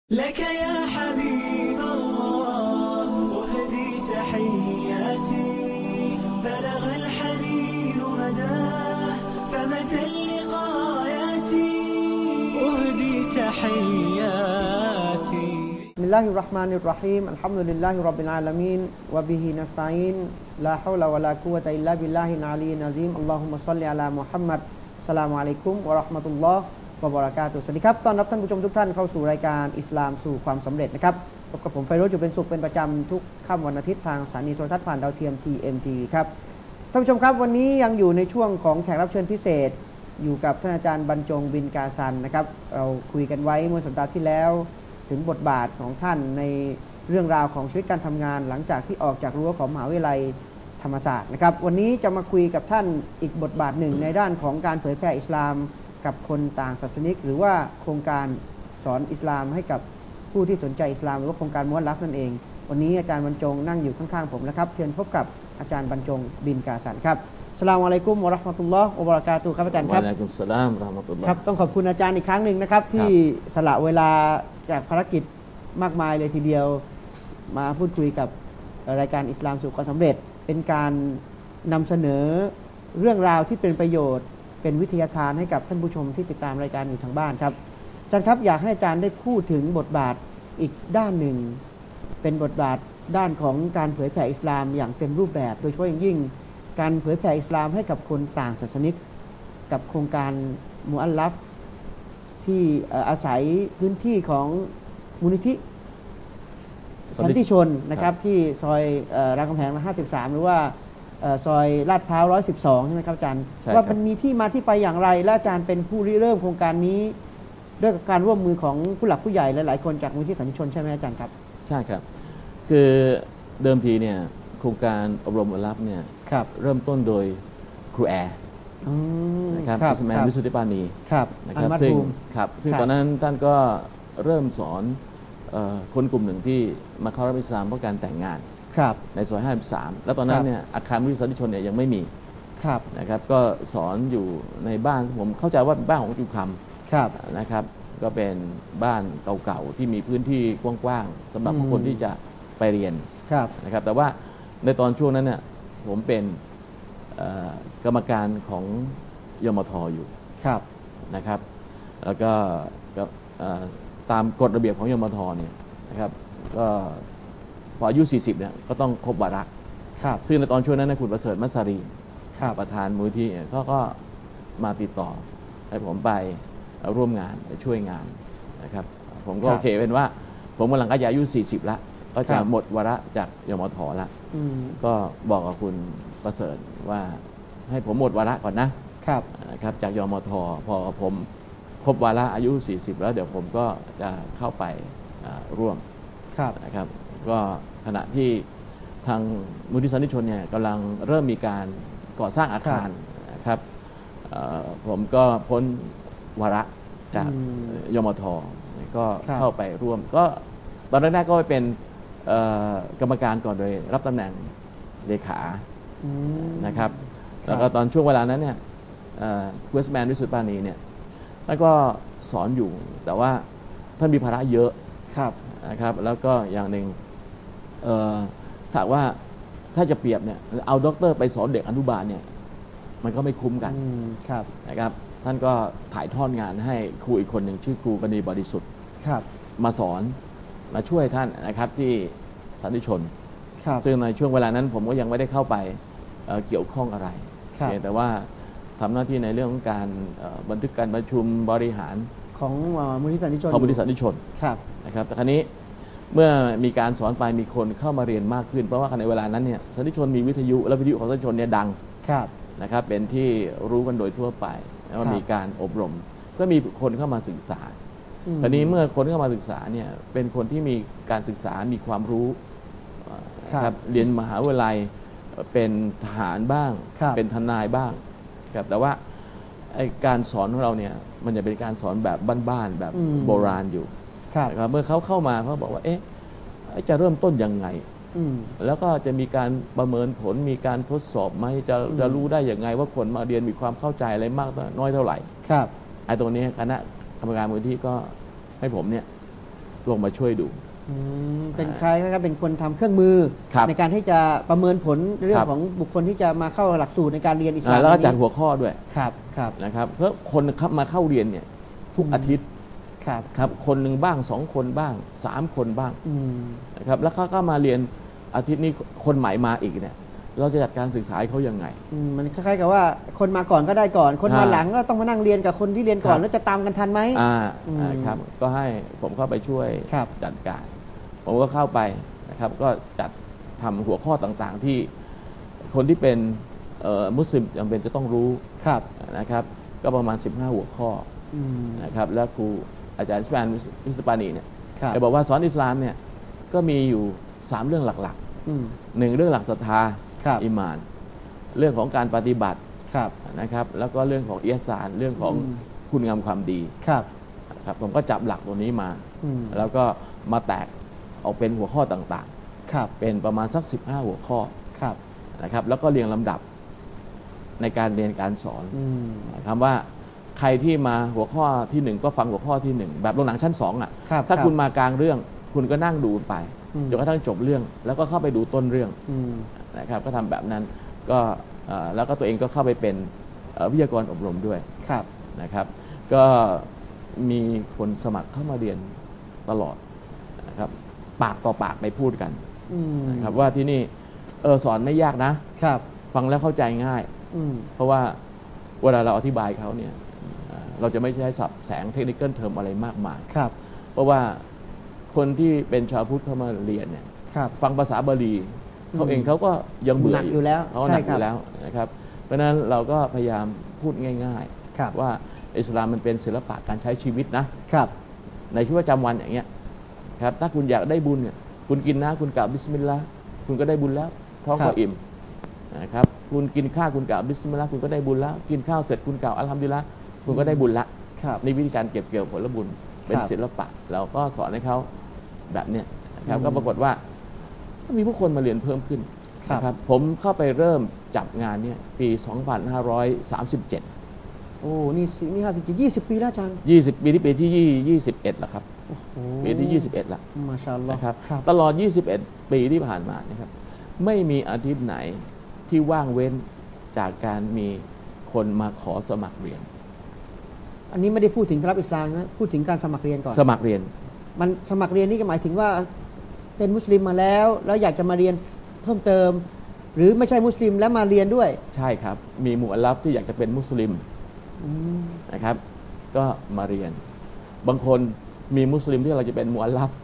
لك يا حبيب الله أهدي تحياتي بلغ الحنين مداه فمتى اللقاء ياتي أهدي تحياتي بسم الله الرحمن الرحيم الحمد لله رب العالمين وبه نستعين لا حول ولا قوة إلا بالله العلي العظيم اللهم صل على محمد السلام عليكم ورحمة اللهวะบะเราะกาตุฮ์สวัสดีครับต้อนรับท่านผู้ชมทุกท่านเข้าสู่รายการอิสลามสู่ความสำเร็จนะครับพบกับผมไฟโรจน์อยู่เป็นสุขเป็นประจำทุกค่ำวันอาทิตย์ทางสถานีโทรทัศน์ผ่านดาวเทียม TMT ครับท่านผู้ชมครับวันนี้ยังอยู่ในช่วงของแขกรับเชิญพิเศษอยู่กับท่านอาจารย์บรรจงบินกาซันนะครับเราคุยกันไว้เมื่อสัปดาห์ที่แล้วถึงบทบาทของท่านในเรื่องราวของชีวิตการทำงานหลังจากที่ออกจากรั้วของมหาวิทยาลัยธรรมศาสตร์นะครับวันนี้จะมาคุยกับท่านอีกบทบาทหนึ่งในด้านของการเผยแผ่อิสลามกับคนต่างศาสนิกหรือว่าโครงการสอนอิสลามให้กับผู้ที่สนใจอิสลามหรือว่าโครงการม้วนลัฟนั่นเองวันนี้อาจารย์บรรจงนั่งอยู่ข้างๆผมนะครับเชิญพบกับอาจารย์บรรจงบินกาซันครับอัสสลามุอะลัยกุมวะเราะห์มะตุลลอฮ์วะบะเราะกาตุฮ์ครับอาจารย์ครับวะอะลัยกุมสสลามวะเราะห์มะตุลลอฮ์ครับต้องขอบคุณอาจารย์อีกครั้งหนึ่งนะครับที่สละเวลาจากภารกิจมากมายเลยทีเดียวมาพูดคุยกับรายการอิสลามสู่ความสำเร็จเป็นการนำเสนอเรื่องราวที่เป็นประโยชน์เป็นวิทยาทานให้กับท่านผู้ชมที่ติดตามรายการอยู่ทางบ้านครับอาจารย์ครับอยากให้อาจารย์ได้พูดถึงบทบาทอีกด้านหนึ่งเป็นบทบาทด้านของการเผยแผ่อิสลามอย่างเต็มรูปแบบโดยเฉพาะอย่างยิ่งการเผยแผ่อิสลามให้กับคนต่างศาสนิกกับโครงการมุอัลลัฟที่อาศัยพื้นที่ของมูลนิธิสันติชนนะครับที่ซอยรามคำแหง53หรือว่าซอยลาดพร้าว112ใช่ไหมครับอาจารย์ว่ามันมีที่มาที่ไปอย่างไรและอาจารย์เป็นผู้ริเริ่มโครงการนี้ด้วยการร่วมมือของผู้หลักผู้ใหญ่หลายๆคนจากมูลนิธิสันติชนใช่ไหมอาจารย์ครับใช่ครับคือเดิมทีเนี่ยโครงการอบรมมุอัลลัฟเนี่ยเริ่มต้นโดยครูแอร์นะครับอิสมาอิลวิสุทธิปานีนะครับซึ่งตอนนั้นท่านก็เริ่มสอนคนกลุ่มหนึ่งที่มาเข้ารับอิสลามเพราะการแต่งงานในซอย53แล้วตอนนั้นเนี่ยอาคารมูลนิธิสันติชนเนี่ยยังไม่มีนะครับก็สอนอยู่ในบ้านผมเข้าใจว่าเป็นบ้านของจุคำนะครับก็เป็นบ้านเก่าๆที่มีพื้นที่กว้างๆสำหรับคนที่จะไปเรียนนะครับแต่ว่าในตอนช่วงนั้นเนี่ยผมเป็นกรรมการของยมทอยู่นะครับแล้วก็ตามกฎระเบียบของยมทเนี่ยนะครับก็พออายุ40เนี่ยก็ต้องครบวาระซึ่งในตอนช่วงนั้นนะคุณประเสริฐมัสสารีประธานมูลที่เขาก็มาติดต่อให้ผมไปร่วมงานไปช่วยงานนะครับผมก็โอเคเป็นว่าผมกำลังอายุ40แล้วก็จะหมดวาระจากยมทแล้วก็บอกกับคุณประเสริฐว่าให้ผมหมดวาระก่อนนะครับจากยมทพอผมครบวาระอายุ40แล้วเดี๋ยวผมก็จะเข้าไปร่วมนะครับก็ขณะที่ทางมูลนิธิสันติชนเนี่ยกำลังเริ่มมีการก่อสร้างอาคารนะครับผมก็พ้นวาระจากยมทก็เข้าไปร่วมก็ตอนแรกๆก็ไปเป็นกรรมการก่อนโดยรับตำแหน่งเลขานะครับแล้วก็ตอนช่วงเวลานั้นเนี่ยเวสต์แมนวิสุทธิปานีเนี่ยแล้วก็สอนอยู่แต่ว่าท่านมีภาระเยอะนะครับแล้วก็อย่างหนึ่งถ้าว่าถ้าจะเปรียบเนี่ยเอาด็อกเตอร์ไปสอนเด็กอนุบาลเนี่ยมันก็ไม่คุ้มกันนะครับท่านก็ถ่ายทอดงานให้ครูอีกคนหนึ่งชื่อครูกนีบริสุทธิ์มาสอนมาช่วยท่านนะครับที่สันติชนซึ่งในช่วงเวลานั้นผมก็ยังไม่ได้เข้าไปเกี่ยวข้องอะไรแต่ว่าทำหน้าที่ในเรื่องของการบันทึกการประชุมบริหารของมูลนิธิสันติชนนะครับแต่ครั้นี้เมื่อมีการสอนไปมีคนเข้ามาเรียนมากขึ้นเพราะว่าในเวลานั้นเนี่ยสันติชนมีวิทยุและวิทยุของสันติชนเนี่ยดังนะครับเป็นที่รู้กันโดยทั่วไปแล้วมีการอบรมก็มีคนเข้ามาศึกษาคราวนี้เมื่อคนเข้ามาศึกษาเนี่ยเป็นคนที่มีการศึกษามีความรู้ครับเรียนมหาวิทยาลัยเป็นทหารบ้างเป็นทนายบ้างครับแต่ว่าการสอนของเราเนี่ยมันจะเป็นการสอนแบบบ้านๆแบบโบราณอยู่ครับเมื่อเขาเข้ามาเขาบอกว่าจะเริ่มต้นยังไงแล้วก็จะมีการประเมินผลมีการทดสอบไหมจะรู้ได้ยังไงว่าคนมาเรียนมีความเข้าใจอะไรมากน้อยเท่าไหร่ไอ้ตรงนี้คณะกรรมการมูลที่ก็ให้ผมเนี่ยลงมาช่วยดูเป็นใครก็เป็นคนทำเครื่องมือในการที่จะประเมินผลเรื่องของบุคคลที่จะมาเข้าหลักสูตรในการเรียนอิสลามแล้วก็จัดหัวข้อด้วยครับนะครับเพราะคนมาเข้าเรียนเนี่ยทุกอาทิตย์ครับคนหนึ่งบ้าง2 คนบ้าง3 คนบ้างนะครับแล้วก็มาเรียนอาทิตย์นี้คนใหม่มาอีกเนี่ยเราจะจัดการศึกษาให้เขายังไงมันคล้ายๆกับว่าคนมาก่อนก็ได้ก่อนคนมาหลังก็ต้องมานั่งเรียนกับคนที่เรียนก่อนแล้วจะตามกันทันไหมครับก็ให้ผมเข้าไปช่วยจัดการผมก็เข้าไปนะครับก็จัดทำหัวข้อต่างๆที่คนที่เป็นมุสลิมจำเป็นจะต้องรู้นะครับก็ประมาณ15 หัวข้อนะครับแล้วครูอาจารย์อิสมาอิลมิสตาปานีเนี่ยจะบอกว่าสอนอิสลามเนี่ยก็มีอยู่3 เรื่องหลักๆ1 เรื่องหลักศรัทธาอิมานเรื่องของการปฏิบัตินะครับแล้วก็เรื่องของอิหซานเรื่องของคุณงามความดีครับผมก็จับหลักตัวนี้มาแล้วก็มาแตกออกเป็นหัวข้อต่างๆเป็นประมาณสัก15 หัวข้อนะครับแล้วก็เรียงลำดับในการเรียนการสอนคำว่าใครที่มาหัวข้อที่1ก็ฟังหัวข้อที่1แบบโรงหนังชั้น2อ่ะถ้าคุณมากลางเรื่องคุณก็นั่งดูไปจนกระทั่งจบเรื่องแล้วก็เข้าไปดูต้นเรื่องนะครับก็ทำแบบนั้นก็แล้วก็ตัวเองก็เข้าไปเป็นวิทยากรอบรมด้วยนะครับก็มีคนสมัครเข้ามาเรียนตลอดนะครับปากต่อปากไปพูดกันนะครับว่าที่นี่สอนไม่ยากนะฟังแล้วเข้าใจง่ายเพราะว่าเวลาเราอธิบายเขาเนี่ยเราจะไม่ใช้ศัพท์แสงเทคนิคเทอมอะไรมากมายเพราะว่าคนที่เป็นชาวพุทธเข้ามาเรียนเนี่ยฟังภาษาบาลีเขาเองเขาก็ยังเบื่ออยู่แล้วเขาหนักอยู่แล้วนะครับเพราะฉะนั้นเราก็พยายามพูดง่ายๆว่าอิสลามมันเป็นศิลปะการใช้ชีวิตนะในชีวิตประจำวันอย่างเงี้ยครับถ้าคุณอยากได้บุญเนี่ยคุณกินนะคุณกล่าวบิสมิลลาห์คุณก็ได้บุญแล้วท้องก็อิ่มนะครับคุณกินข้าวคุณกล่าวบิสมิลลาห์คุณก็ได้บุญแล้วกินข้าวเสร็จคุณกล่าวอัลฮัมดุลิลละห์คุณก็ได้บุญละในวิธีการเก็บเกี่ยวผลบุญเป็นศิลปะเราก็สอนให้เขาแบบเนี้ยนะครับก็ปรากฏว่ามีผู้คนมาเรียนเพิ่มขึ้นนะครับผมเข้าไปเริ่มจับงานเนี่ยปี 2537 โอ้นี่57 20 ปีแล้วอาจารย์ 20 ปีที่ปีที่21แล้วครับปีที่21ละมาชาอัลลอฮ์นะครับตลอด21 ปีที่ผ่านมานะครับไม่มีอาทิตย์ไหนที่ว่างเว้นจากการมีคนมาขอสมัครเรียนอันนี้ไม่ได้พูดถึงรับอิสลามนะพูดถึงการสมัครเรียนก่อนสมัครเรียนมันสมัครเรียนนี่ก็หมายถึงว่าเป็นมุสลิมมาแล้วอยากจะมาเรียนเพิ่มเติมหรือไม่ใช่มุสลิมแล้วมาเรียนด้วยใช่ครับมีมุอัลลัฟที่อยากจะเป็นมุสลิมนะครับก็มาเรียนบางคนมีมุสลิมที่เราจะเป็นมุอัลลัฟ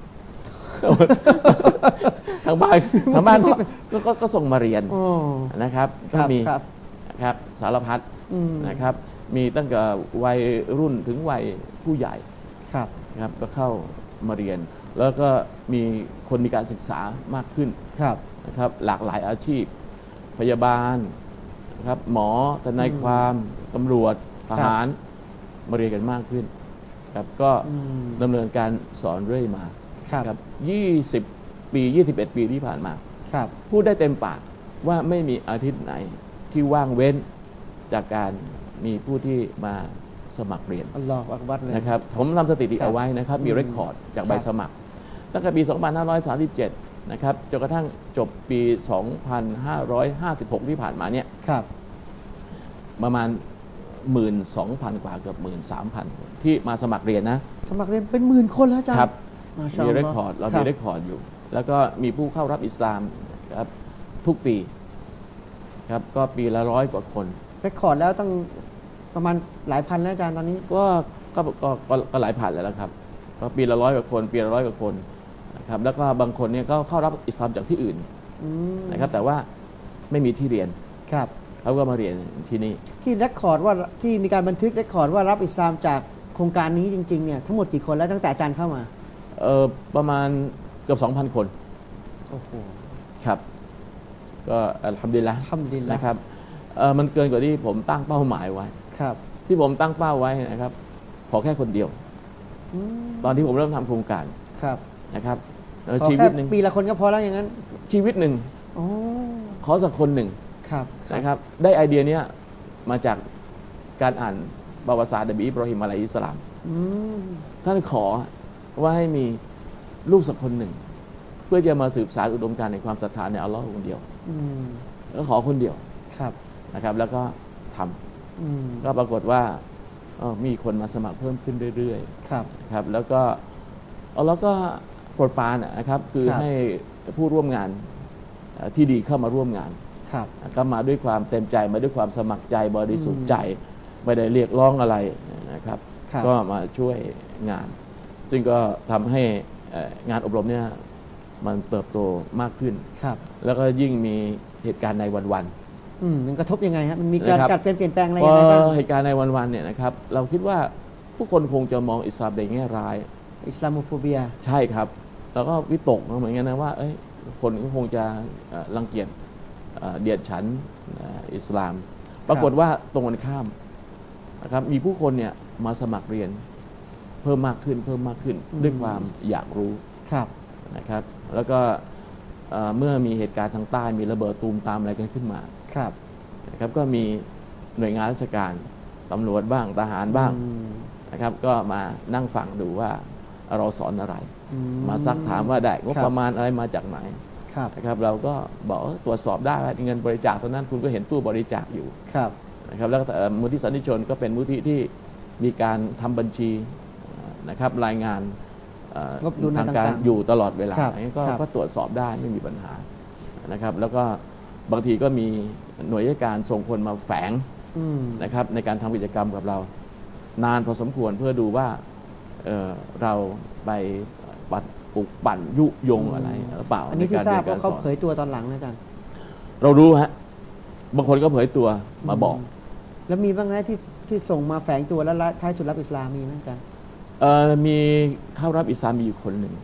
ทางบ้านก็ส่งมาเรียนนะครับก็มีนะครับสารพัดนะครับมีตั้งแต่วัยรุ่นถึงวัยผู้ใหญ่ครับก็เข้ามาเรียนแล้วก็มีคนมีการศึกษามากขึ้นนะครับหลากหลายอาชีพพยาบาลนะครับหมอทนายความตำรวจทหารมาเรียนกันมากขึ้นครับก็ดำเนินการสอนเรื่อยมาครับ20 ปี 21 ปีที่ผ่านมาพูดได้เต็มปากว่าไม่มีอาทิตย์ไหนที่ว่างเว้นจากการมีผู้ที่มาสมัครเรียนอัลลอฮฺอักบัรเลยนะครับผมทำสถิติเอาไว้นะครับมีเรคคอร์ดจากใบสมัครตั้งแต่ปี 2537 นะครับจนกระทั่งจบปี 2556 ที่ผ่านมาเนี่ยประมาณ 12,000 กว่าเกือบ 13,000 ที่มาสมัครเรียนนะสมัครเรียนเป็น10,000 คนแล้วอาจารย์ครับมีเรคคอร์ดเรามีเรคคอร์ดอยู่แล้วก็มีผู้เข้ารับอิสลามครับทุกปีครับก็ปีละ100 กว่าคนเรคคอร์ดแล้วตั้งประมาณหลายพันแล้วอาจารย์ตอนนี้ก็หลายพันแล้วครับก็ปีละ100 กว่าคนปีละ100 กว่าคนนะครับแล้วก็บางคนเนี่ยก็เข้ารับอิสลามจากที่อื่นนะครับแต่ว่าไม่มีที่เรียนเขาก็มาเรียนที่นี่ที่เรคคอร์ดว่าที่มีการบันทึกเรคคอร์ดว่ารับอิสลามจากโครงการนี้จริงๆเนี่ยทั้งหมดกี่คนแล้วตั้งแต่อาจารย์เข้ามาประมาณเกือบ 2,000 คนโอ้โหครับก็อัลฮัมดุลิลละห์นะครับมันเกินกว่าที่ผมตั้งเป้าหมายไว้ที่ผมตั้งเป้าไว้นะครับขอแค่คนเดียวตอนที่ผมเริ่มทำโครงการนะครับชีวิตหนึ่งปีละคนก็พอแล้วอย่างนั้นชีวิตหนึ่งขอสักคนหนึ่งนะครับได้ไอเดียนี้มาจากการอ่านประวัติศาสตร์นบีอิบราฮิมอะลัยฮิสสลามท่านขอว่าให้มีลูกสักคนหนึ่ง เพื่อจะมาสืบสานอุดมการณ์ในความศรัทธาในอัลลอฮ์คนเดียวแล้วขอคนเดียวนะครับแล้วก็ทำก็ปรากฏว่ามีคนมาสมัครเพิ่มขึ้นเรื่อยๆครับแล้วก็อัลลอฮ์ก็โปรดปรานนะครับคือให้ผู้ร่วมงานที่ดีเข้ามาร่วมงานก็มาด้วยความเต็มใจมาด้วยความสมัครใจบริสุทธิ์ใจไม่ได้เรียกร้องอะไรนะครับก็มาช่วยงานซึ่งก็ทำให้งานอบรมเนี่ยมันเติบโตมากขึ้นแล้วก็ยิ่งมีเหตุการณ์ในวันมันกระทบยังไงฮะมันมีการเปลี่ยนแปลงอะไรยังไงบ้างเหตุการณ์ในวันเนี่ยนะครับเราคิดว่าผู้คนคงจะมองอิสลามในแง่ร้ายอิสลามโฟเบียใช่ครับแล้วก็วิตกเหมือนกันนะว่าคนก็คงจะรังเกียจเดียดฉันอิสลามปรากฏว่าตรงกันข้ามนะครับมีผู้คนเนี่ยมาสมัครเรียนเพิ่มมากขึ้นด้วยความอยากรู้นะครับแล้วก็เมื่อมีเหตุการณ์ทางใต้มีระเบิดตูมตามอะไรกันขึ้นมานะครับก็มีหน่วยงานราชการตำรวจบ้างทหารบ้างนะครับก็มานั่งฟังดูว่าเราสอนอะไรมาซักถามว่าได้งบประมาณอะไรมาจากไหนนะครับเราก็บอกตรวจสอบได้เงินบริจาคตอนนั้นคุณก็เห็นตู้บริจาคอยู่นะครับแล้วมูลที่สันติชนก็เป็นมูลที่มีการทำบัญชีนะครับรายงานทางการอยู่ตลอดเวลาก็ตรวจสอบได้ไม่มีปัญหานะครับแล้วก็บางทีก็มีหน่วยราชการส่งคนมาแฝงนะครับในการทำกิจกรรมกับเรานานพอสมควรเพื่อดูว่าเราไปปลุกปั่นยุยงอะไรหรือเปล่าอันนี้ที่ทราบว่าเขาเผยตัวตอนหลังนะอาจารย์เรารู้ฮะบางคนก็เผยตัวมาบอกแล้วมีบ้างไหมที่ส่งมาแฝงตัวแล้วท้ายสุดรับอิสลามมีไหมอาจารย์มีเข้ารับอิสลามมีอยู่คนหนึ่ง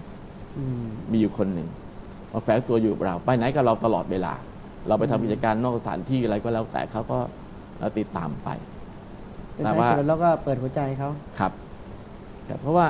มาแฝงตัวอยู่กับเราไปไหนกับเราตลอดเวลาเราไปทำกิจการนอกสถานที่อะไรก็แล้วแต่เขาก็ติดตามไปแต่ว่าแล้วก็เปิดหัวใจเขาครับเพราะว่า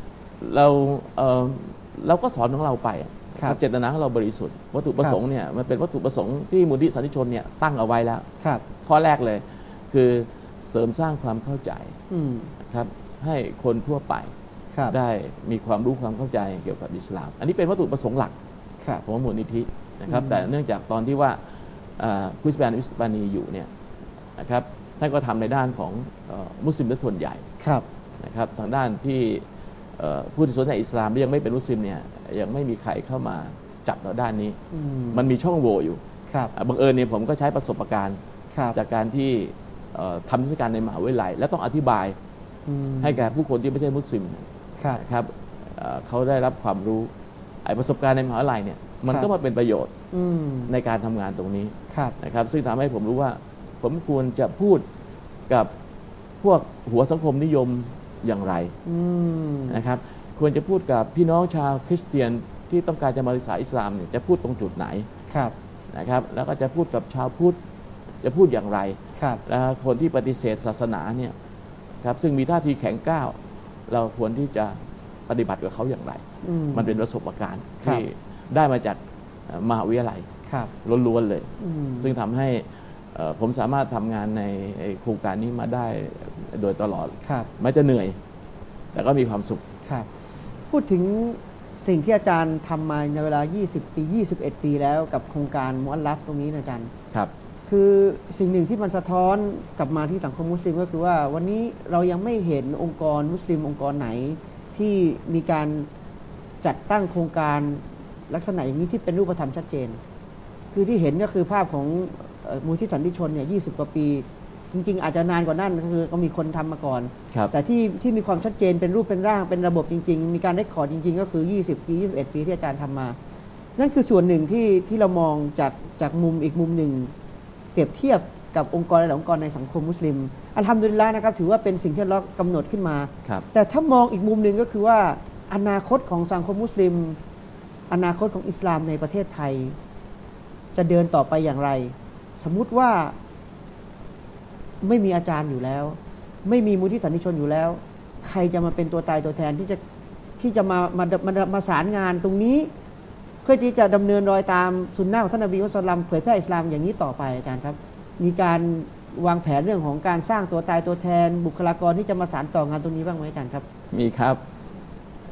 เราก็สอนของเราไปเจตนาของเราบริสุทธิ์วัตถุประสงค์เนี่ยมันเป็นวัตถุประสงค์ที่มูลที่สันติชนเนี่ยตั้งเอาไว้แล้วข้อแรกเลยคือเสริมสร้างความเข้าใจครับให้คนทั่วไปได้มีความรู้ความเข้าใจเกี่ยวกับอิสลามอันนี้เป็นวัตถุประสงค์หลักของมูลนิธินะครับแต่เนื่องจากตอนที่ว่าคุสแบนอิสปานีอยู่เนี่ยนะครับท่านก็ทำในด้านของมุสลิมเป็นส่วนใหญ่นะครับทางด้านที่ผู้ที่สนใจอิสลามที่ยังไม่เป็นมุสลิมเนี่ยยังไม่มีใครเข้ามาจับต่อด้านนี้มันมีช่องโหว่อยู่บังเอิญเนี่ยผมก็ใช้ประสบการณ์จากการที่ทำนิทรรศการในมหาวิทยาลัยและต้องอธิบายให้แก่ผู้คนที่ไม่ใช่มุสลิมครับเขาได้รับความรู้ประสบการณ์ในมหาวิทยาลัยเนี่ยมันก็มาเป็นประโยชน์ในการทำงานตรงนี้นะครับซึ่งทำให้ผมรู้ว่าผมควรจะพูดกับพวกหัวสังคมนิยมอย่างไรนะครับควรจะพูดกับพี่น้องชาวคริสเตียนที่ต้องการจะมาศึกษาอิสลามเนี่ยจะพูดตรงจุดไหนนะครับแล้วก็จะพูดกับชาวพุทธจะพูดอย่างไรและคนที่ปฏิเสธศาสนาเนี่ยครับซึ่งมีท่าทีแข็งกร้าวเราควรที่จะปฏิบัติกับเขาอย่างไรมันเป็นประสบการณ์ที่ได้มาจากมหาวิทยาลัยล้วนๆเลยซึ่งทำให้ผมสามารถทำงานในโครงการนี้มาได้โดยตลอดไม่จะเหนื่อยแต่ก็มีความสุขพูดถึงสิ่งที่อาจารย์ทำมาในเวลา20 ปี21 ปีแล้วกับโครงการมุอัลลัฟตรงนี้นะอาจารย์คือสิ่งหนึ่งที่มันสะท้อนกลับมาที่สังคมมุสลิมก็คือว่าวันนี้เรายังไม่เห็นองค์กรมุสลิมองค์กรไหนที่มีการจัดตั้งโครงการลักษณะอย่างนี้ที่เป็นรูปธรรมชัดเจนคือที่เห็นก็คือภาพของมูลที่สันติชนเนี่ย20 กว่าปีจริงๆอาจจะนานกว่านั้นคือก็มีคนทำมาก่อนแต่ที่มีความชัดเจนเป็นรูปเป็นร่างเป็นระบบจริงๆมีการได้ขอจริงๆก็คือ20 ปี21 ปีที่อาจารย์ทำมานั่นคือส่วนหนึ่งที่เรามองจากมุมอีกมุมหนึ่งเปรียบเทียบกับองค์กรหลายองค์กรในสังคมมุสลิมอัลฮัมดุลิลละห์นะครับถือว่าเป็นสิ่งที่เรากำหนดขึ้นมาแต่ถ้ามองอีกมุมหนึ่งก็คือว่าอนาคตของสังคมมุสลิมอนาคตของอิสลามในประเทศไทยจะเดินต่อไปอย่างไรสมมุติว่าไม่มีอาจารย์อยู่แล้วไม่มีมูลที่สันติชนอยู่แล้วใครจะมาเป็นตัวตายตัวแทนที่จะมาสารงานตรงนี้เพื่อที่จะดำเนินรอยตามสุนนะของท่านนบีมุฮัมมัดศ็อลลัลลอฮุอะลัยฮิวะซัลลัมเผยแพร่อิสลามอย่างนี้ต่อไปอาจารย์ครับมีการวางแผนเรื่องของการสร้างตัวตายตัวแทนบุคลากรที่จะมาสานต่องานตรงนี้บ้างไหมอาจารย์ครับมีครับ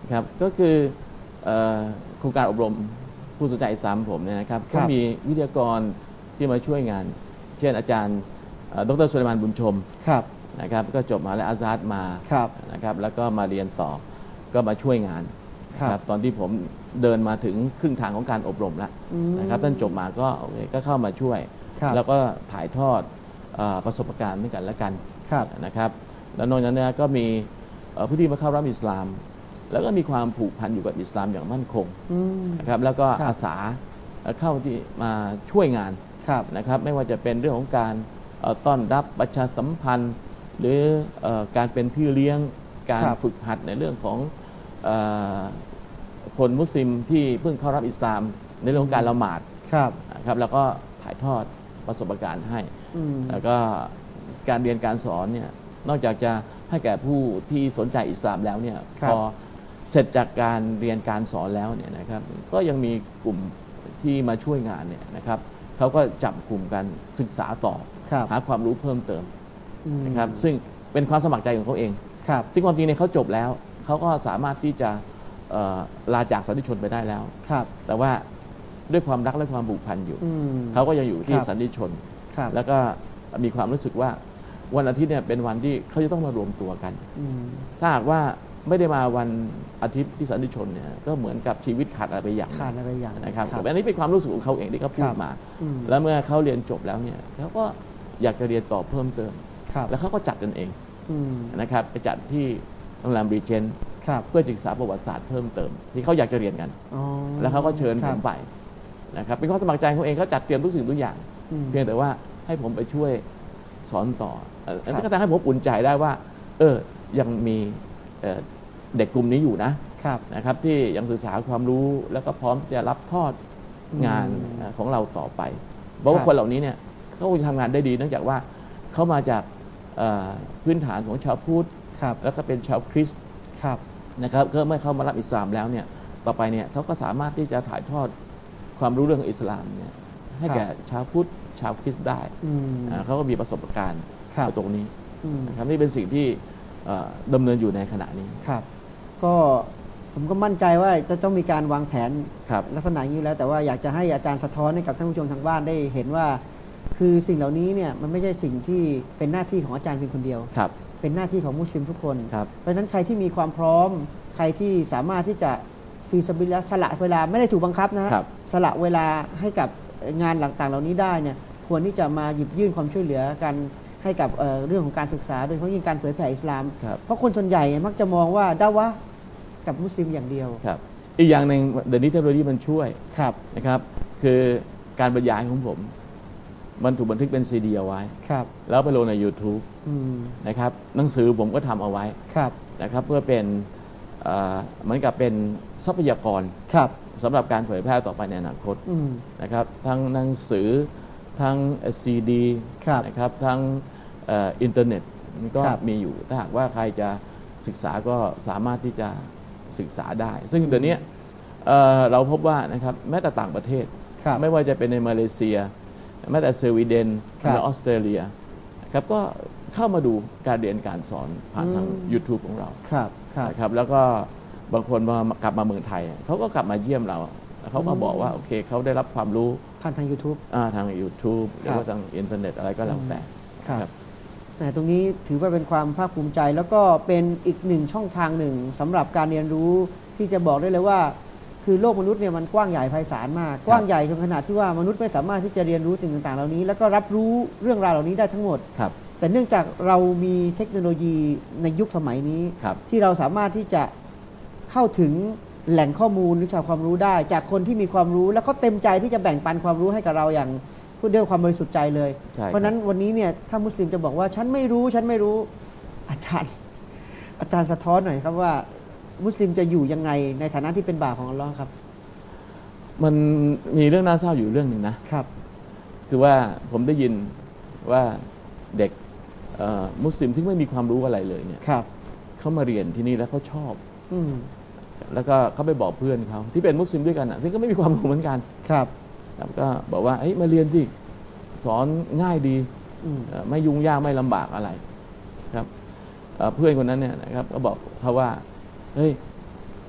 ครับก็คือโครงการอบรมผู้สนใจอิสลามผมเนี่ยนะครับก็มีวิทยากรที่มาช่วยงานเช่นอาจารย์ดร.สุไลมานบุญชมนะครับก็จบมหาวิทยาลัยอาซาดมานะครับแล้วก็มาเรียนต่อก็มาช่วยงานครับตอนที่ผมเดินมาถึงครึ่งทางของการอบรมแล้วนะครับท่านจบมาก็ก็เข้ามาช่วยแล้วก็ถ่ายทอดประสบการณ์ด้วยกันและกันนะครับแล้วนอกจากนั้นก็มีผู้ที่มาเข้ารับอิสลามแล้วก็มีความผูกพันอยู่กับอิสลามอย่างมั่นคงนะครับแล้วก็อาสาเข้าที่มาช่วยงานนะครับไม่ว่าจะเป็นเรื่องของการต้อนรับประชาสัมพันธ์หรือการเป็นพี่เลี้ยงการฝึกหัดในเรื่องของคนมุสลิมที่เพิ่งเข้ารับอิสลามในเรื่องของการละหมาดครับแล้วก็ถ่ายทอดประสบการณ์ให้แล้วก็การเรียนการสอนเนี่ยนอกจากจะให้แก่ผู้ที่สนใจอิสลามแล้วเนี่ยพอเสร็จจากการเรียนการสอนแล้วเนี่ยนะครับก็ยังมีกลุ่มที่มาช่วยงานเนี่ยนะครับเขาก็จับกลุ่มกันศึกษาต่อหาความรู้เพิ่มเติมนะครับซึ่งเป็นความสมัครใจของเขาเองซึ่งความจริงเนี่ยเขาจบแล้วเขาก็สามารถที่จะลาจากสันติชนไปได้แล้วแต่ว่าด้วยความรักและความผูกพันอยู่เขาก็ยังอยู่ที่สันติชนแล้วก็มีความรู้สึกว่าวันอาทิตย์เนี่ยเป็นวันที่เขาจะต้องมารวมตัวกันถ้าหากว่าไม่ได้มาวันอาทิตย์ที่สันติชนเนี่ยก็เหมือนกับชีวิตขาดอะไรไปอย่างนะครับแต่อันนี้เป็นความรู้สึกของเขาเองที่เขาพูดมาแล้วเมื่อเขาเรียนจบแล้วเนี่ยเขาก็อยากจะเรียนต่อเพิ่มเติมแล้วเขาก็จัดกันเองนะครับไปจัดที่โรงแรมรีเจนต์เพื่อศึกษาประวัติศาสตร์เพิ่มเติมที่เขาอยากจะเรียนกันแล้วเขาก็เชิญผมไปนะครับเป็นความสมัครใจของเองเขาจัดเตรียมทุกสิ่งทุกอย่างเพียงแต่ว่าให้ผมไปช่วยสอนต่ออันนี้ก็ทำให้ผมอุ่นใจได้ว่ายังมีเด็กกลุ่มนี้อยู่นะครับที่ยังศึกษาความรู้แล้วก็พร้อมที่จะรับทอดงานของเราต่อไปเพราะว่าคนเหล่านี้เนี่ยเขาทำงานได้ดีเนื่องจากว่าเขามาจากพื้นฐานของชาวพุทธแล้วก็เป็นชาวคริสต์นะครับก็เมื่อเขามารับอิสลามแล้วเนี่ยต่อไปเนี่ยเขาก็สามารถที่จะถ่ายทอดความรู้เรื่องอิสลามเนี่ยให้แก่ชาวพุทธชาวคริสต์ได้เขาก็มีประสบการณ์ตรงนี้นะครับนี่เป็นสิ่งที่ดำเนินอยู่ในขณะนี้ครับก็ผมก็มั่นใจว่าจะต้องมีการวางแผนลักษณะนี้แล้วแต่ว่าอยากจะให้อาจารย์สะท้อนให้กับท่านผู้ชมทางบ้านได้เห็นว่าคือสิ่งเหล่านี้เนี่ยมันไม่ใช่สิ่งที่เป็นหน้าที่ของอาจารย์เพียงคนเดียวเป็นหน้าที่ของมุสลิมทุกคนเพราะฉะนั้นใครที่มีความพร้อมใครที่สามารถที่จะฟีซาบิลสละเวลาไม่ได้ถูกบังคับนะสละเวลาให้กับงานต่างๆเหล่านี้ได้เนี่ยควรที่จะมาหยิบยื่นความช่วยเหลือกันให้กับเรื่องของการศึกษาโดยเฉพาะยิ่งการเผยแผ่อิสลามเพราะคนส่วนใหญ่มักจะมองว่าดาวะกับมุสลิมอย่างเดียวอีกอย่างหนึ่งเดี๋ยวนี้เทคโนโลยีมันช่วยนะครับคือการบรรยายของผมมันถูกบันทึกเป็นซีดีเอาไว้แล้วไปลงใน YouTube นะครับหนังสือผมก็ทำเอาไว้นะครับเพื่อเป็นเหมือนกับเป็นทรัพยากรสำหรับการเผยแพร่ต่อไปในอนาคตนะครับทั้งหนังสือทั้งซีดีนะครับทั้งอินเทอร์เน็ตก็มีอยู่ถ้าหากว่าใครจะศึกษาก็สามารถที่จะศึกษาได้ซึ่งเดี๋ยวนี้เราพบว่านะครับแม้แต่ต่างประเทศไม่ว่าจะเป็นในมาเลเซียแม้แต่สวีเดนและออสเตรเลียครับก็เข้ามาดูการเรียนการสอนผ่านทาง YouTube ของเรานะครับแล้วก็บางคนมากลับมาเมืองไทยเขาก็กลับมาเยี่ยมเราเขาก็บอกว่าโอเคเขาได้รับความรู้ผ่านทาง YouTube ทาง YouTube หรือว่าทางอินเทอร์เน็ตอะไรก็แล้วแต่ครับแต่ตรงนี้ถือว่าเป็นความภาคภูมิใจแล้วก็เป็นอีกหนึ่งช่องทางหนึ่งสำหรับการเรียนรู้ที่จะบอกได้เลยว่าคือโลกมนุษย์เนี่ยมันกว้างใหญ่ไพศาลมากกว้างใหญ่จนขนาดที่ว่ามนุษย์ไม่สามารถที่จะเรียนรู้สิ่งต่างๆเหล่านี้แล้วก็รับรู้เรื่องราวเหล่านี้ได้ทั้งหมดแต่เนื่องจากเรามีเทคโนโลยีในยุคสมัยนี้ที่เราสามารถที่จะเข้าถึงแหล่งข้อมูลวิชาความรู้ได้จากคนที่มีความรู้แล้วก็เต็มใจที่จะแบ่งปันความรู้ให้กับเราอย่างพูดด้วยความบริสุทธิ์ใจเลยเพราะนั้นวันนี้เนี่ยถ้ามุสลิมจะบอกว่าฉันไม่รู้อาจารย์สะท้อนหน่อยครับว่ามุสลิมจะอยู่ยังไงในฐานะที่เป็นบ่าวของอัลลอฮ์ครับมันมีเรื่องน่าเศร้าอยู่เรื่องหนึ่งนะครับคือว่าผมได้ยินว่าเด็กมุสลิมที่ไม่มีความรู้อะไรเลยเนี่ยเขามาเรียนที่นี่แล้วเขาชอบแล้วก็เขาไปบอกเพื่อนเขาที่เป็นมุสลิมด้วยกันซึ่งก็ไม่มีความรู้เหมือนกันก็บอกว่ามาเรียนสิสอนง่ายดีไม่ยุ่งยากไม่ลำบากอะไรครับเพื่อนคนนั้นเนี่ยนะครับก็บอกเขาว่าเฮ้ย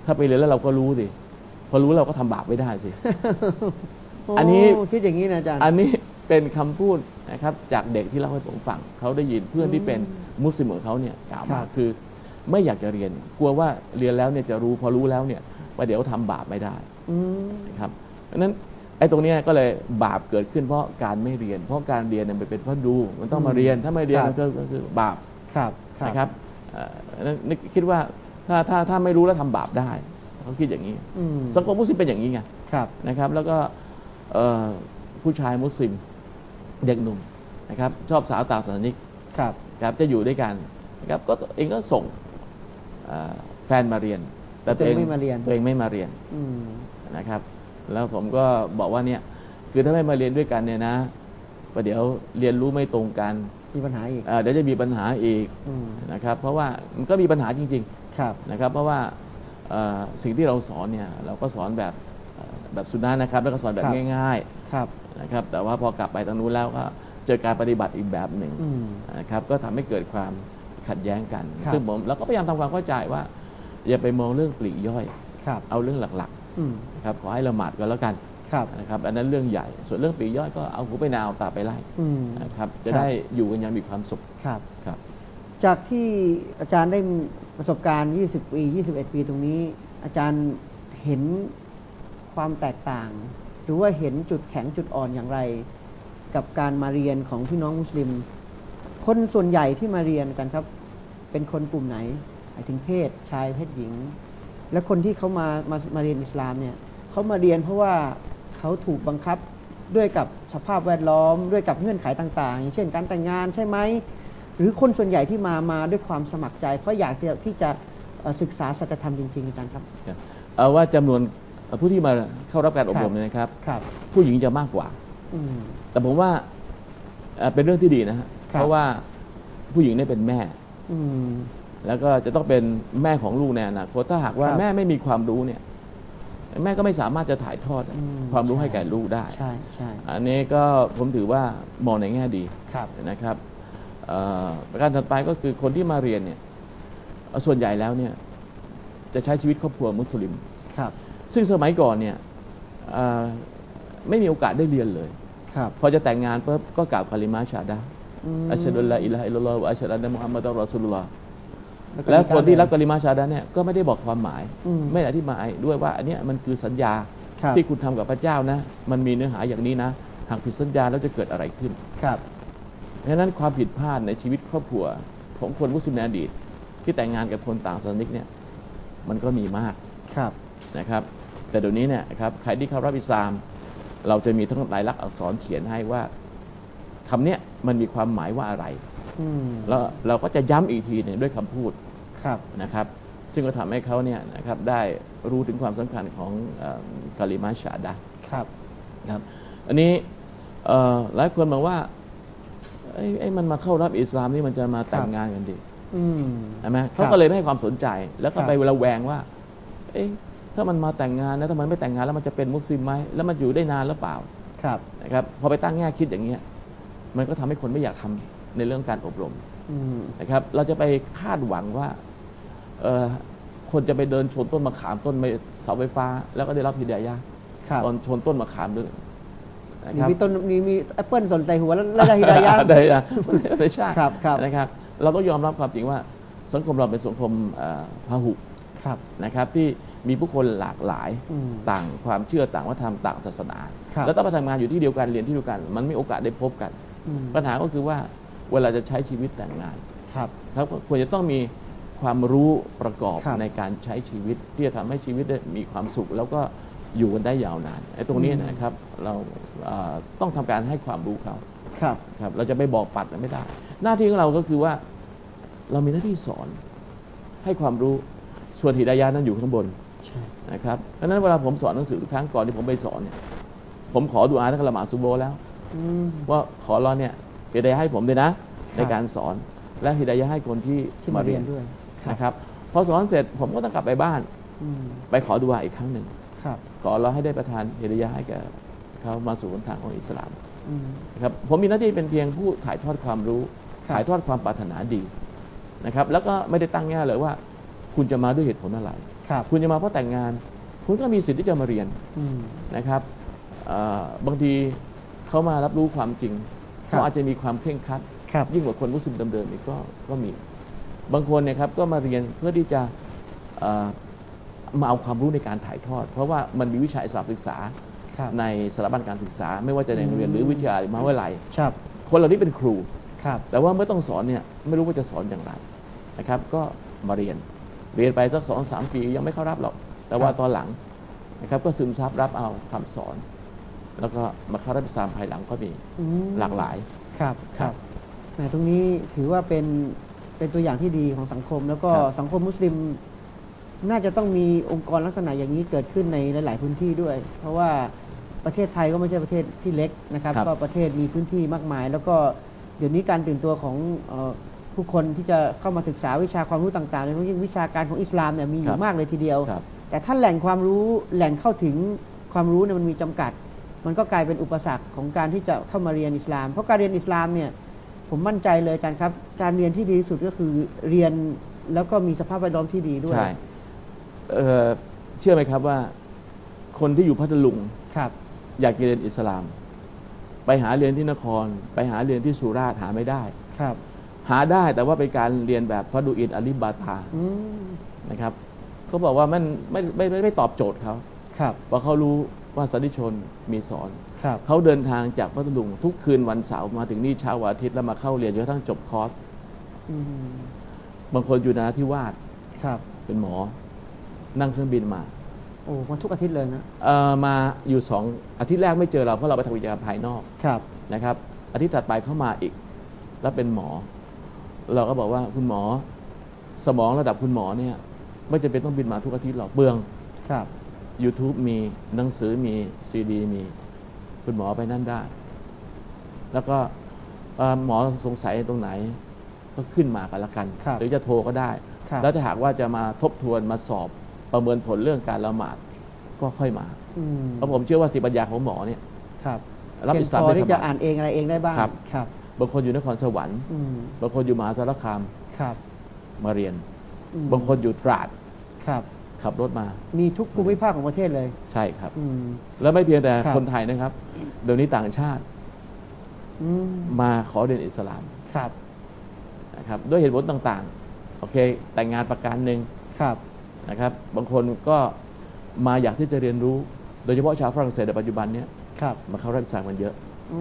ถ้าไปเรียนแล้วเราก็รู้สิพอรู้เราก็ทำบาปไม่ได้สิ อันนี้คิดอย่างนี้นะอาจารย์อันนี้เป็นคำพูดนะครับจากเด็กที่เล่าให้ผมฟังเขาได้ยินเพื่อนที่เป็นมุสลิมของเขาเนี่ยกล่าวมาคือไม่อยากจะเรียนกลัวว่าเรียนแล้วเนี่ยจะรู้พอรู้แล้วเนี่ยว่าเดี๋ยวทำบาปไม่ได้นะครับเพราะฉะนั้นไอ้ตรงนี้ก็เลยบาปเกิดขึ้นเพราะการไม่เรียนเพราะการเรียนเนี่ยเป็นเพราะดูมันต้องมาเรียนถ้าไม่เรียนก็คือบาปนะครับนั้นคิดว่าถ้าไม่รู้แล้วทำบาปได้เขาคิดอย่างนี้สังคมมุสลิมเป็นอย่างนี้ไงนะครับแล้วก็ผู้ชายมุสลิมเด็กหนุ่มนะครับชอบสาวต่างศาสนิกครับจะอยู่ด้วยกันนะครับก็เองก็ส่งแฟนมาเรียนแต่ตัวเองไม่มาเรียนนะครับแล้วผมก็บอกว่าเนี่ยคือถ้าไม่มาเรียนด้วยกันเนี่ยนะประเดี๋ยวเรียนรู้ไม่ตรงกันมีปัญหาอีกเดี๋ยวจะมีปัญหาอีกนะครับเพราะว่ามันก็มีปัญหาจริงๆนะครับเพราะว่าสิ่งที่เราสอนเนี่ยเราก็สอนแบบสุนนะนะครับแล้วก็สอนแบบง่ายๆนะครับแต่ว่าพอกลับไปทางนู้นแล้วก็เจอการปฏิบัติอีกแบบหนึ่งนะครับก็ทำให้เกิดความขัดแย้งกันซึ่งผมเราก็พยายามทำความเข้าใจว่าอย่าไปมองเรื่องปลีกย่อยเอาเรื่องหลักๆนะครับขอให้ละหมาดกันแล้วกันนะครับอันนั้นเรื่องใหญ่ส่วนเรื่องปลีกย่อยก็เอาหูไปนาเอาตาไปไล่นะครับจะได้อยู่กันอย่างมีความสุขครับจากที่อาจารย์ได้ประสบการณ์20 ปี21 ปีตรงนี้อาจารย์เห็นความแตกต่างหรือว่าเห็นจุดแข็งจุดอ่อนอย่างไรกับการมาเรียนของพี่น้องมุสลิมคนส่วนใหญ่ที่มาเรียนกันครับเป็นคนกลุ่มไหนหมายถึงเพศชายเพศหญิงและคนที่เขามาเรียนอิสลามเนี่ยเขามาเรียนเพราะว่าเขาถูกบังคับด้วยกับสภาพแวดล้อมด้วยกับเงื่อนไขต่างๆอย่างเช่นการแต่งงานใช่ไหมหรือคนส่วนใหญ่ที่มาด้วยความสมัครใจเพราะอยากที่จะศึกษาสัจธรรมจริงๆอาจารย์ครับเอาว่าจำนวนผู้ที่มาเข้ารับการอบรมเนี่ยนะครับผู้หญิงจะมากกว่าแต่ผมว่าเป็นเรื่องที่ดีนะฮะเพราะว่าผู้หญิงเนี่ยเป็นแม่แล้วก็จะต้องเป็นแม่ของลูกในอนาคตถ้าหากว่าแม่ไม่มีความรู้เนี่ยแม่ก็ไม่สามารถจะถ่ายทอดความรู้ให้แก่ลูกได้อันนี้ก็ผมถือว่ามองในแง่ดีนะครับประการถัดไปก็คือคนที่มาเรียนเนี่ยส่วนใหญ่แล้วเนี่ยจะใช้ชีวิตครอบครัวมุสลิมซึ่งสมัยก่อนเนี่ยไม่มีโอกาสได้เรียนเลยพอจะแต่งงานปุ๊บก็กล่าวกะลิมาชาดะอัชฮะดุลลาอิลาฮะอิลลัลลอฮุวะอัชฮะดุอันนะมุฮัมมัดอัรรอซูลุลลอฮ์แล้วคนที่รับกะลิมาชาดะเนี่ยก็ไม่ได้บอกความหมายไม่อธิบายด้วยว่าอันนี้มันคือสัญญาที่คุณทำกับพระเจ้านะมันมีเนื้อหาอย่างนี้นะหากผิดสัญญาแล้วจะเกิดอะไรขึ้นเพราะฉะนั้นความผิดพลาดในชีวิตครอบครัวของคนมุสลิมในอดีตที่แต่งงานกับคนต่างศาสนิกเนี่ยมันก็มีมากนะครับแต่เดี๋ยวนี้เนี่ยครับใครที่เข้ารับอิสลามเราจะมีทั้งลายลักษณ์อักษรเขียนให้ว่าคำเนี้ยมันมีความหมายว่าอะไรแล้วเราก็จะย้ำอีกทีหนึ่งด้วยคำพูดนะครับซึ่งก็ทำให้เขาเนี่ยนะครับได้รู้ถึงความสำคัญของกะลิมาชาดะครับอันนี้หลายคนบอกว่าไอ้มันมาเข้ารับอิสลามนี่มันจะมาแต่งงานกันดิใช่ไหมเขาก็เลยไม่ให้ความสนใจแล้วก็ไประแวงว่าถ้ามันมาแต่งงานนะถ้ามันไม่แต่งงานแล้วมันจะเป็นมุสลิมไหมแล้วมันอยู่ได้นานหรือเปล่านะครับพอไปตั้งแง่คิดอย่างเงี้ยมันก็ทำให้คนไม่อยากทำในเรื่องการอบรมนะครับเราจะไปคาดหวังว่าคนจะไปเดินชนต้นมะขามต้นเสาไฟฟ้าแล้วก็ได้รับฮิดายะห์ตอนชนต้นมะขามด้วยมีต้นมีแอปเปิ้ลสนใจหัวแล้วได้ฮิดายะห์ไม่ใช่นะครับเราต้องยอมรับความจริงว่าสังคมเราเป็นสังคมพหุนะครับที่มีผู้คนหลากหลายต่างความเชื่อต่างวัฒนธรรมต่างศาสนาแล้วต้องมาทำงานอยู่ที่เดียวกันเรียนที่เดียวกันมันไม่โอกาสได้พบกันปัญหาก็คือว่าเวลาจะใช้ชีวิตแต่งงานครับควรจะต้องมีความรู้ประกอบในการใช้ชีวิตที่จะทำให้ชีวิตได้มีความสุขแล้วก็อยู่กันได้ยาวนานไอ้ตรงนี้นะครับเราต้องทำการให้ความรู้เขาครับเราจะไปบอกปัดไม่ได้หน้าที่ของเราก็คือว่าเรามีหน้าที่สอนให้ความรู้ส่วนฮิดายะห์นั้นอยู่ข้างบนนะครับเพราะนั้นเวลาผมสอนหนังสือทุกครั้งก่อนที่ผมไปสอนเนี่ยผมขอดุอาและละหมาดซุบโฮแล้วว่าขอเราเนี่ยฮิดายะห์ให้ผมด้วยนะในการสอนและฮิดายะห์ให้คนที่มาเรียนด้วยนะครับพอสอนเสร็จผมก็ต้องกลับไปบ้านไปขอดุอาอีกครั้งหนึ่งขอเราให้ได้ประทานฮิดายะห์ให้แก่เขามาสู่หนทางของอิสลามนะครับผมมีหน้าที่เป็นเพียงผู้ถ่ายทอดความรู้ถ่ายทอดความปรารถนาดีนะครับแล้วก็ไม่ได้ตั้งแง่เลยว่าคคุณจะมาด้วยเหตุผลอะไรคุณจะมาเพราะแต่งงานคุณก็มีสิทธิ์ที่จะมาเรียนนะครับบางทีเขามารับรู้ความจริงเขาอาจจะมีความเคร่งครัดยิ่งกว่าคนมุสลิมเดิมๆอีกก็มีบางคนเนี่ยครับก็มาเรียนเพื่อที่จะมาเอาความรู้ในการถ่ายทอดเพราะว่ามันมีวิชาอิสลามศึกษาในสถาบันการศึกษาไม่ว่าจะในโรงเรียนหรือวิทยาลัยมหาวิทยาลัยคนเหล่านี้เป็นครูแต่ว่าเมื่อต้องสอนเนี่ยไม่รู้ว่าจะสอนอย่างไรนะครับก็มาเรียนไปสัก2-3 ปียังไม่เข้ารับหรอกแต่ว่าตอนหลังนะครับก็ซึมซับรับเอาคำสอนแล้วก็มาเข้ารับอิสลามภายหลังก็มีหลากหลายครับตรงนี้ถือว่าเป็นตัวอย่างที่ดีของสังคมแล้วก็สังคมมุสลิมน่าจะต้องมีองค์กรลักษณะอย่างนี้เกิดขึ้นในหลายๆพื้นที่ด้วยเพราะว่าประเทศไทยก็ไม่ใช่ประเทศที่เล็กนะครับก็ประเทศมีพื้นที่มากมายแล้วก็เดี๋ยวนี้การตื่นตัวของผู้คนที่จะเข้ามาศึกษาวิชาความรู้ต่างๆโดยเฉพาะยิ่งวิชาการของอิสลามเนี่ยมีอยู่มากเลยทีเดียวแต่ถ้าแหล่งความรู้แหล่งเข้าถึงความรู้เนี่ยมันมีจำกัดมันก็กลายเป็นอุปสรรคของการที่จะเข้ามาเรียนอิสลามเพราะการเรียนอิสลามเนี่ยผมมั่นใจเลยอาจารย์ครับการเรียนที่ดีที่สุดก็คือเรียนแล้วก็มีสภาพแวดล้อมที่ดีด้วยใช่เชื่อไหมครับว่าคนที่อยู่พัทลุงอยากเรียนอิสลามไปหาเรียนที่นครไปหาเรียนที่สุราษฎร์หาไม่ได้หาได้แต่ว่าเป็นการเรียนแบบฟาดูอินอาลีบาตานะครับเขาบอกว่ามันไม่ตอบโจทย์เขาเพราะเขารู้ว่าสาธิชนมีสอนเขาเดินทางจากพัทลุงทุกคืนวันเสาร์มาถึงนี่เช้าวันอาทิตย์แล้วมาเข้าเรียนจนกระทั่งจบคอร์สบางคนอยู่นราธิวาสเป็นหมอนั่งเครื่องบินมามาทุกอาทิตย์เลยนะมาอยู่2 อาทิตย์แรกไม่เจอเราเพราะเราไปทำกิจกรรมภายนอกนะครับอาทิตย์ถัดไปเข้ามาอีกแล้วเป็นหมอเราก็บอกว่าคุณหมอสมองระดับคุณหมอเนี่ยไม่จำเป็นต้องบินมาทุกอาทิตย์หรอกเปลืองYouTube มีหนังสือมีซีดีมีคุณหมอไปนั่นได้แล้วก็หมอสงสัยตรงไหนก็ขึ้นมากันละกันหรือจะโทรก็ได้แล้วถ้าหากว่าจะมาทบทวนมาสอบประเมินผลเรื่องการละหมาดก็ค่อยมาเพราะผมเชื่อว่าสติปัญญาของหมอเนี่ยรับอิสลามได้สบายที่จะอ่านเองอะไรเองได้บ้างบางคนอยู่นครสวรรค์บางคนอยู่มหาสารคามมาเรียนบางคนอยู่ตราดขับรถมามีทุกภูมิภาคของประเทศเลยใช่ครับแล้วไม่เพียงแต่คนไทยนะครับเดี๋ยวนี้ต่างชาติมาขอเรียนอิสลามนะครับด้วยเหตุผลต่างๆโอเคแต่งงานประการหนึ่งนะครับบางคนก็มาอยากที่จะเรียนรู้โดยเฉพาะชาวฝรั่งเศสในปัจจุบันนี้มาเข้ารับอิสลามกันเยอะ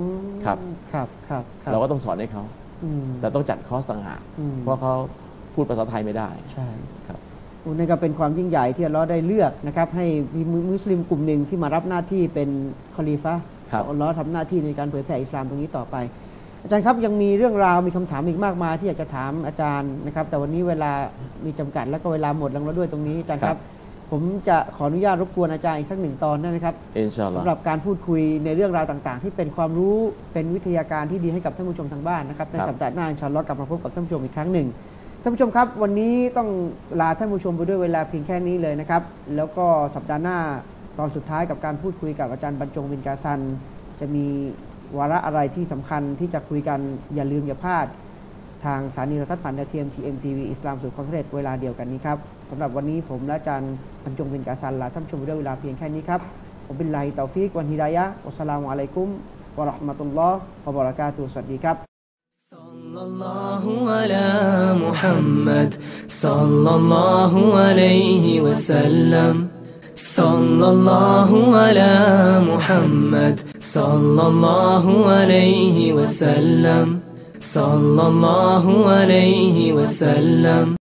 เราก็ต้องสอนให้เขาแต่ต้องจัดคอร์สต่างหากเพราะเขาพูดภาษาไทยไม่ได้ใช่ครับนี่ก็เป็นความยิ่งใหญ่ที่อัลเลาะห์ได้เลือกนะครับให้มีมุสลิมกลุ่มหนึ่งที่มารับหน้าที่เป็นคอลีฟะห์อัลเลาะห์ทำหน้าที่ในการเผยแผ่อิสลามตรงนี้ต่อไปอาจารย์ครับยังมีเรื่องราวมีคำถามอีกมากมายที่อยากจะถามอาจารย์นะครับแต่วันนี้เวลามีจำกัดแล้วก็เวลาหมดลงแล้วด้วยตรงนี้อาจารย์ครับผมจะขออนุญาตรบกวนอาจารย์อีกสัก1 ตอนได้ไหมครับสำหรับการพูดคุยในเรื่องราวต่างๆที่เป็นความรู้เป็นวิทยาการที่ดีให้กับท่านผู้ชมทางบ้านนะครับในสัปดาห์หน้าอินชาอัลเลาะห์กลับมาพบกับท่านผู้ชมอีกครั้งหนึ่งท่านผู้ชมครับวันนี้ต้องลาท่านผู้ชมไปด้วยเวลาเพียงแค่นี้เลยนะครับแล้วก็สัปดาห์หน้าตอนสุดท้ายกับการพูดคุยกับอาจารย์บรรจงบินกาซันจะมีวาระอะไรที่สำคัญที่จะคุยกันอย่าลืมอย่าพลาดทางสถานีโทรทัศน์ผ่านดาวเทียม TMTV อิสลามสู่ความสำเร็จเวลาเดียวกันนี้ครับสำหรับวันนี้ผมและอาจารย์บรรจงบินกาซันลาท่านผู้ชมไปด้วยเวลาเพียงแค่นี้ครับผมบิลลาฮิตอฟิกวันฮิดายะฮ์วัสสลามุอะลัยกุมวะเราะห์มะตุลลอฮ์วะบะเราะกาตุฮ์สวัสดีครับ sallallahu ala Muhammad sallallahu alayhi wa sallam sallallahu ala Muhammad sallallahu alayhi wa sallam sallallahu alayhi wa sallam